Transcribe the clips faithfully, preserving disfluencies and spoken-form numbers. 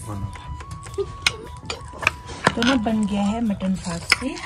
तो ना बन गया है मटन फाक्सी।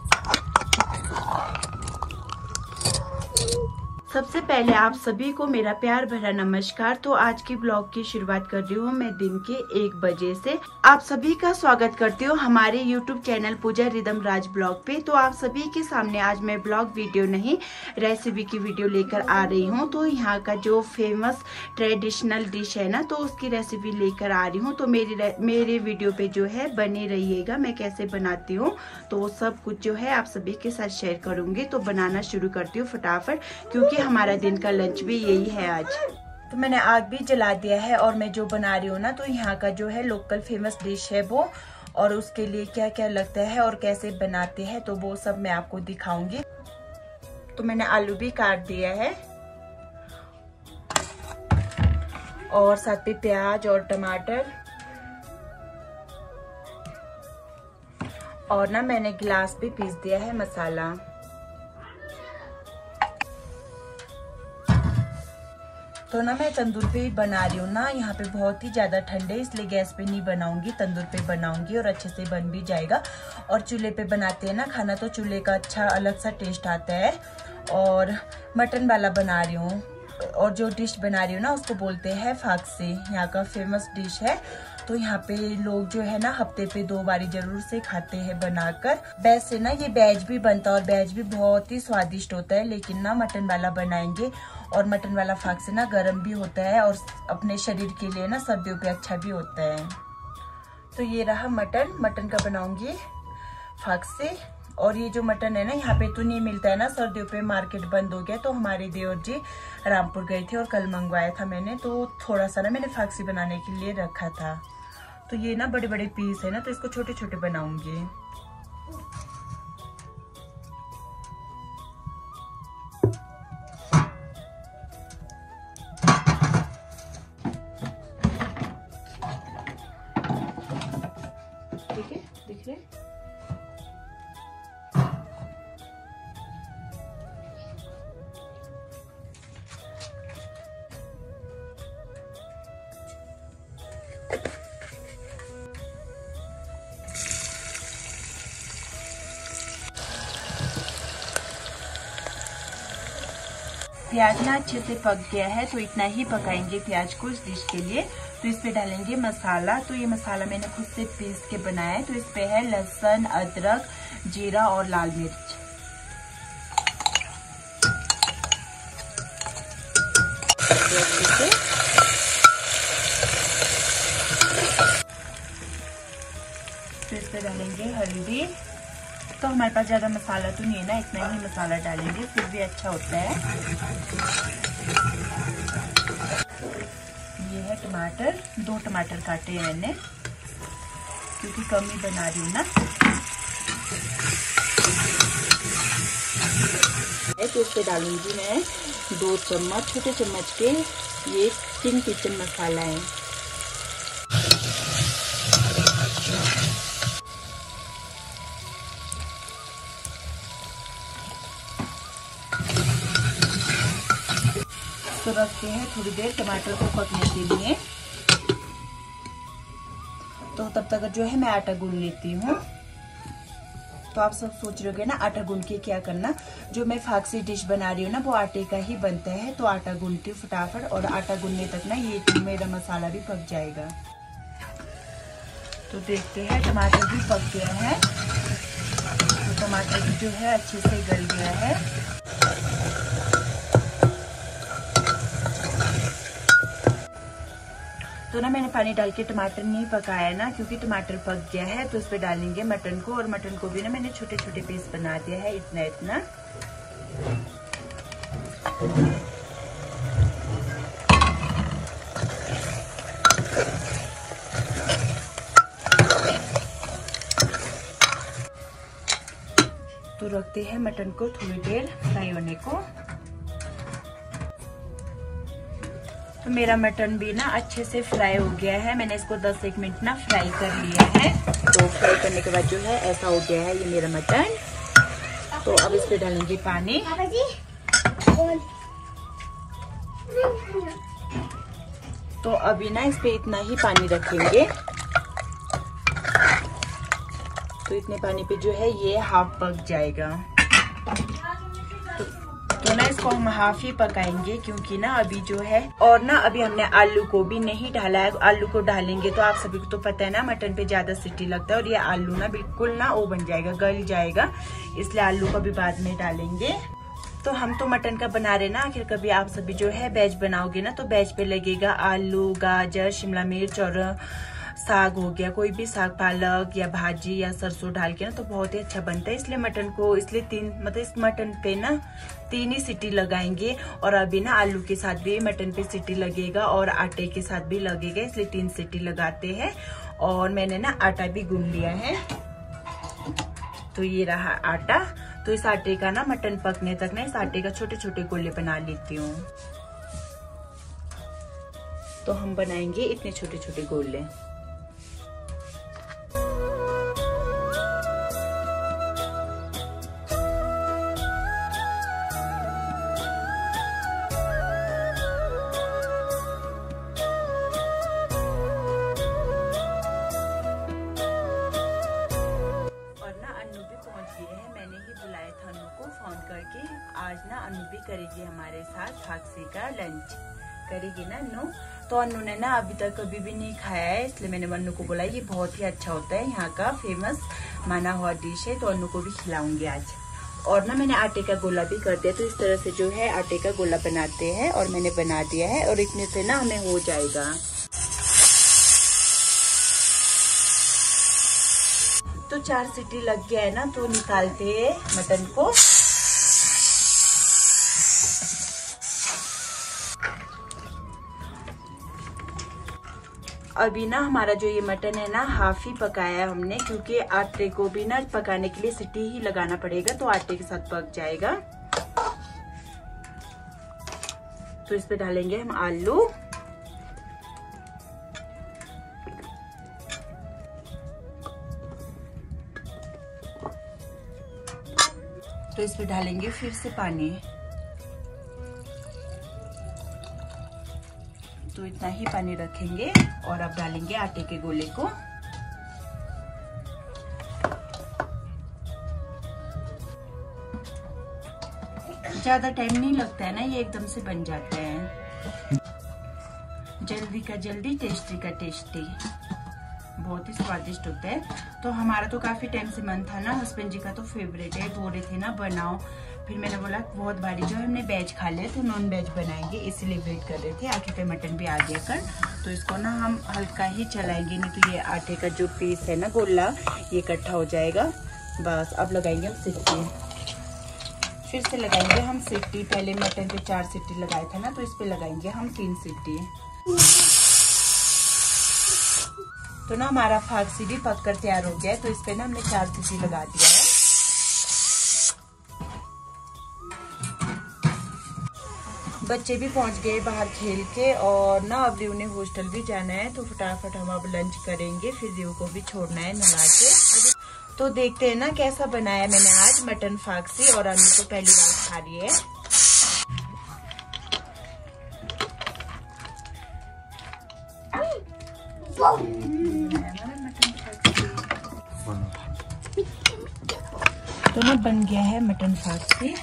सबसे पहले आप सभी को मेरा प्यार भरा नमस्कार। तो आज की ब्लॉग की शुरुआत कर रही हूँ मैं दिन के एक बजे से। आप सभी का स्वागत करती हूँ हमारे YouTube channel Pooja Rhythm Raj blog पे। तो आप सभी के सामने आज मैं ब्लॉग वीडियो नहीं रेसिपी की वीडियो लेकर आ रही हूँ। तो यहाँ का जो फेमस ट्रेडिशनल डिश है ना, तो उसकी रेसिपी लेकर आ रही हूँ। तो मेरी मेरे वीडियो पे जो है बने रहिएगा। मैं कैसे बनाती हूँ तो वो सब कुछ जो है आप सभी के साथ शेयर करूंगी। तो बनाना शुरू करती हूँ फटाफट, क्योंकि हमारा दिन का लंच भी यही है आज। तो मैंने आग भी जला दिया है और मैं जो बना रही हूँ ना, तो यहाँ का जो है लोकल फेमस डिश है वो, और उसके लिए क्या क्या लगता है और कैसे बनाते हैं तो वो सब मैं आपको दिखाऊंगी। तो मैंने आलू भी काट दिया है और साथ में प्याज और टमाटर, और ना मैंने गिलास भी पीस दिया है मसाला। तो ना मैं तंदूर पे बना रही हूँ ना, यहाँ पे बहुत ही ज्यादा ठंडे, इसलिए गैस पे नहीं बनाऊंगी, तंदूर पे बनाऊंगी और अच्छे से बन भी जाएगा। और चूल्हे पे बनाते हैं ना खाना, तो चूल्हे का अच्छा अलग सा टेस्ट आता है। और मटन वाला बना रही हूँ, और जो डिश बना रही हूँ ना उसको बोलते हैं फाक्सी, यहाँ का फेमस डिश है। तो यहाँ पे लोग जो है ना हफ्ते पे दो बारी जरूर से खाते हैं बनाकर। वैसे ना ये वेज भी बनता है और वेज भी बहुत ही स्वादिष्ट होता है, लेकिन ना मटन वाला बनाएंगे। और मटन वाला फाक्सी ना गर्म भी होता है और अपने शरीर के लिए ना सर्दियों पे अच्छा भी होता है। तो ये रहा मटन, मटन का बनाऊंगी फाक्सी। और ये जो मटन है ना यहाँ पे तो नहीं मिलता है ना, सर्दियों पे मार्केट बंद हो गया। तो हमारे देवर जी रामपुर गए थे और कल मंगवाया था मैंने, तो थोड़ा सा ना मैंने फाक्सी बनाने के लिए रखा था। तो ये ना बड़े बड़े पीस है ना, तो इसको छोटे छोटे बनाऊंगी। ठीक है, दिख रहे? प्याज ना अच्छे से पक गया है, तो इतना ही पकाएंगे प्याज को इस डिश के लिए। तो इस पे डालेंगे मसाला। तो ये मसाला मैंने खुद से पीस के बनाया है। तो इस पे है लहसुन, अदरक, जीरा और लाल मिर्च। तो इस पे डालेंगे हल्दी। तो हमारे पास ज्यादा मसाला तो नहीं है ना, इतना ही मसाला डालेंगे, फिर भी अच्छा होता है। ये है टमाटर, दो टमाटर काटे हैं मैंने, क्योंकि कम ही बना रही हूँ ना। तो इस पे डालूंगी मैं दो चम्मच, छोटे चम्मच के ये किंग किचन मसाला है। तो रखते हैं थोड़ी देर टमाटर को पकने के लिए। तो तब तक जो है मैं आटा गूंद लेती हूँ। तो आप सब सोच रहे होंगे ना आटा गूंद के क्या करना, जो मैं फाक्सी डिश बना रही हूँ ना वो आटे का ही बनता है। तो आटा गूंदती हूँ फटाफट, और आटा गूंदने तक ना ये मेरा मसाला भी पक जाएगा। तो देखते हैं टमाटर भी पक गया है। तो टमाटर भी जो है अच्छे से गल गया है। तो ना मैंने पानी डाल के टमाटर नहीं पकाया ना, क्योंकि टमाटर पक गया है। तो इस पे डालेंगे मटन को, और मटन को भी ना मैंने छोटे छोटे पीस बना दिया है, इतना इतना। तो रखते हैं मटन को थोड़ी देर फ्राई होने को। तो मेरा मटन भी ना अच्छे से फ्राई हो गया है। मैंने इसको दस एक मिनट ना फ्राई कर लिया है। तो फ्राई करने के बाद जो है ऐसा हो गया है ये मेरा मटन। तो अब इस पे डालेंगे पानी। तो अभी ना इस पे इतना ही पानी रखेंगे। तो इतने पानी पे जो है ये हाफ पक जाएगा। तो, तो ना इसको हम हाफ ही पकाएंगे क्योंकि ना अभी जो है, और ना अभी हमने आलू को भी नहीं डाला है। आलू को डालेंगे तो आप सभी को तो पता है ना मटन पे ज्यादा सीटी लगता है और ये आलू ना बिल्कुल ना वो बन जाएगा, गल जाएगा, इसलिए आलू को भी बाद में डालेंगे। तो हम तो मटन का बना रहे ना, आखिर कभी आप सभी जो है वेज बनाओगे ना तो वेज पे लगेगा आलू, गाजर, शिमला मिर्च और साग हो गया, कोई भी साग, पालक या भाजी या सरसों डाल के ना तो बहुत ही अच्छा बनता है। इसलिए मटन को इसलिए तीन मतलब इस मटन पे ना तीन ही सीटी लगाएंगे। और अभी ना आलू के साथ भी मटन पे सीटी लगेगा और आटे के साथ भी लगेगा, इसलिए तीन सीटी लगाते हैं। और मैंने ना आटा भी गूंद लिया है, तो ये रहा आटा। तो इस आटे का ना मटन पकने तक ना इस आटे का छोटे छोटे गोले बना लेती हूँ। तो हम बनाएंगे इतने छोटे छोटे गोले। फोन करके आज ना अनु भी करेगी हमारे साथ फाक्सी का लंच, करेगी ना अनु। तो अनु ने ना अभी तक कभी भी नहीं खाया है, इसलिए मैंने अनु को बोला ये बहुत ही अच्छा होता है, यहाँ का फेमस माना हुआ डिश है, तो अनु को भी खिलाऊंगी आज। और ना मैंने आटे का गोला भी कर दिया, तो इस तरह से जो है आटे का गोला बनाते हैं और मैंने बना दिया है और इतने से ना हमें हो जाएगा। तो चार सीटी लग गया है ना, तो निकालते हैं मटन को। अभी ना हमारा जो ये मटन है ना हाफ ही पकाया है हमने, क्योंकि आटे को भी ना पकाने के लिए सीटी ही लगाना पड़ेगा, तो आटे के साथ पक जाएगा। तो इस पे डालेंगे हम आलू, तो इस पे डालेंगे फिर से पानी। तो इतना ही पानी रखेंगे और अब डालेंगे आटे के गोले को। ज्यादा टाइम नहीं लगता है ना, ये एकदम से बन जाता है। जल्दी का जल्दी, टेस्टी का टेस्टी, बहुत ही स्वादिष्ट होता है। तो हमारा तो काफी टाइम से मन था ना, हस्बैंड जी का तो फेवरेट है, बोल रहे थे ना बनाओ। फिर मैंने बोला बहुत बारी जो है हमने वेज खा लिया, तो नॉन वेज बनाएंगे, इसीलिए वेट कर रहे थे। आखिर पे मटन भी आ गया कर, तो इसको ना हम हल्का ही चलाएंगे, नहीं तो ये आटे का जो पीस है ना गोला ये इकट्ठा हो जाएगा। बस अब लगाएंगे हम सीटी, फिर से लगाएंगे हम सीटी। पहले मटन पे चार सीटी लगाए थे ना, तो इस पे लगाएंगे हम तीन सीटी। तो ना हमारा फाक्सी भी पक कर तैयार हो गया है, तो इस पे ना हमने चार सीटी लगा दिया है। बच्चे भी पहुंच गए बाहर खेल के, और ना अब रिव ने हॉस्टल भी जाना है, तो फटाफट हम अब लंच करेंगे, फिर रिव को भी छोड़ना है नहा के। तो देखते हैं ना कैसा बनाया मैंने आज मटन फाक्सी, और अनु तो पहली बार खा रही है। तो ना बन गया है मटन फाक्सी।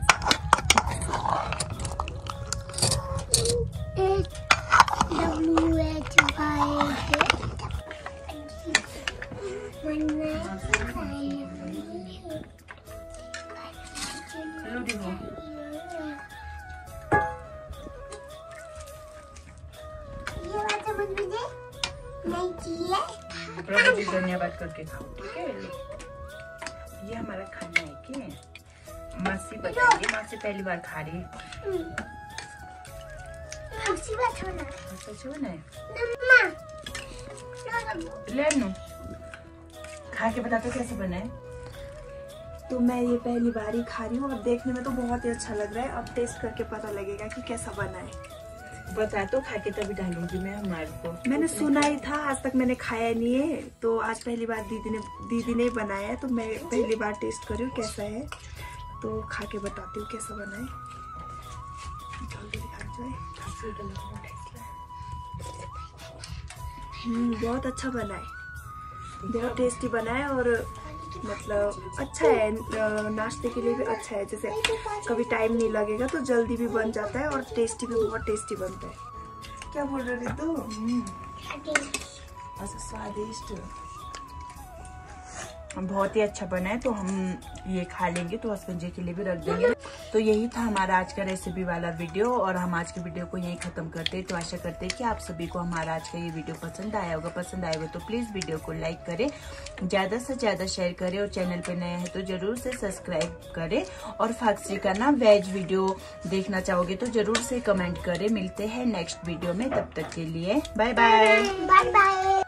धन्यवाद करके खाओ, ठीक है। ये हमारा खाना है कि मासी बताएंगे, मासी पहली बार खा रही है। ले नो खा के बता तो कैसे बना है। तो मैं ये पहली बार ही खा रही हूँ, अब देखने में तो बहुत ही अच्छा लग रहा है, अब टेस्ट करके पता लगेगा कि कैसा बना है। बता तो खा के तभी डालूंगी मैं हमारे को। मैंने सुना ही था, आज तक मैंने खाया नहीं है, तो आज पहली बार दीदी ने दीदी ने बनाया है, तो मैं पहली बार टेस्ट कर रही हूँ कैसा है, तो खा के बताती हूँ कैसा बना है। हम्म बहुत अच्छा बना है, बहुत टेस्टी बना है, और मतलब अच्छा है, नाश्ते के लिए भी अच्छा है। जैसे कभी टाइम नहीं लगेगा तो जल्दी भी बन जाता है और टेस्टी भी बहुत टेस्टी बनता है। क्या बोल रहे तू? अच्छा स्वादिष्ट, बहुत ही अच्छा बना है। तो हम ये खा लेंगे, तो हस्बैंड जी के लिए भी रख देंगे। तो यही था हमारा आज का रेसिपी वाला वीडियो और हम आज के वीडियो को यहीं खत्म करते हैं। तो आशा करते हैं कि आप सभी को हमारा आज का ये वीडियो पसंद आया होगा। पसंद आएगा तो प्लीज वीडियो को लाइक करें, ज्यादा से ज्यादा शेयर करें और चैनल पे नए हैं तो जरूर से सब्सक्राइब करें। और फाक्सी का ना वेज वीडियो देखना चाहोगे तो जरूर से कमेंट करें। मिलते हैं नेक्स्ट वीडियो में, तब तक के लिए बाय बाय। Bye bye.